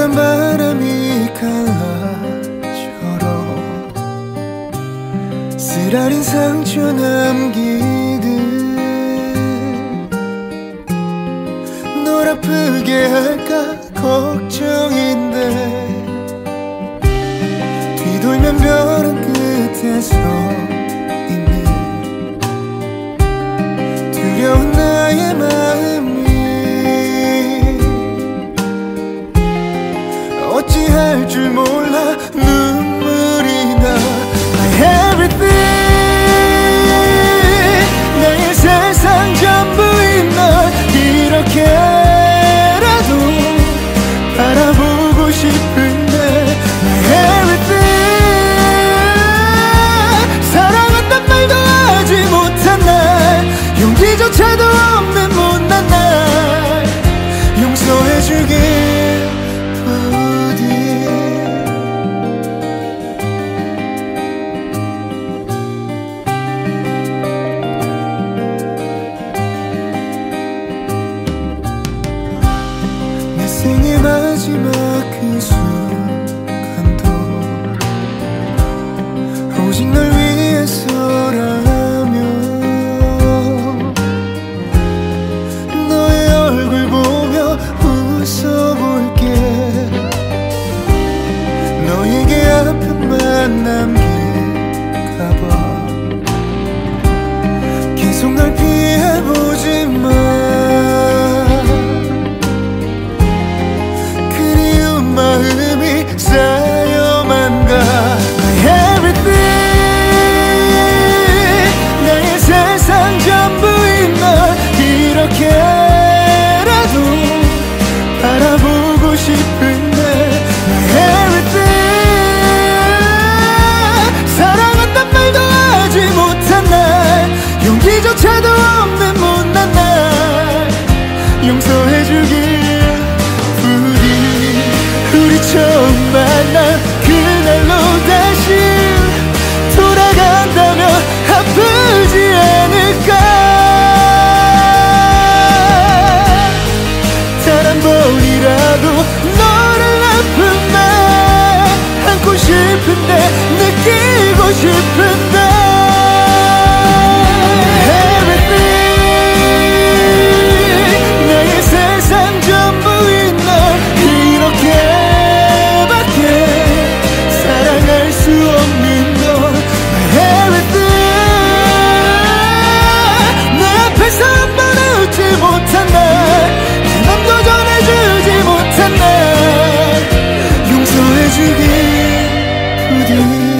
찬 바람이 갈라져러 쓰라린 상처 남기듯 널 아프게 할까 걱정인데 뒤돌면 벼랑 끝에서 있는 두려운 나의 마음이 어찌할 줄 몰라 눈물이 나. My everything, 나의 세상 전부인 널 이렇게라도 바라보고 싶은데 My everything, 사랑한단 말도 하지 못한 날 용기조차도 없는 못난 날 용서해주길 생의 마지막 그 순간도 오직 널 위해서라면 너의 얼굴 보며 웃어볼게. 너에게 아픔만 남길까봐 계속 널 피해보지만 마음이 쌓여만 가. My everything, 나의 세상 전부인 널 이렇게라도 바라보고 싶은데 My everything, 사랑한단 말도 하지 못한 날 용기조차도 없는 못난 날 용서해주길. 우리 처음 만난 그날로 다시 돌아간다면 아프지 않을까. 단 한 번이라도 너를 아픈 날 안고 싶은데 느끼고 싶은데 Everything, 나의 세상 전부인 널 이렇게 수 없는 너 My everything, 내 앞에서 한 번 웃지 못한 날 내 맘도 전해주지 못한 날 용서해주길 부디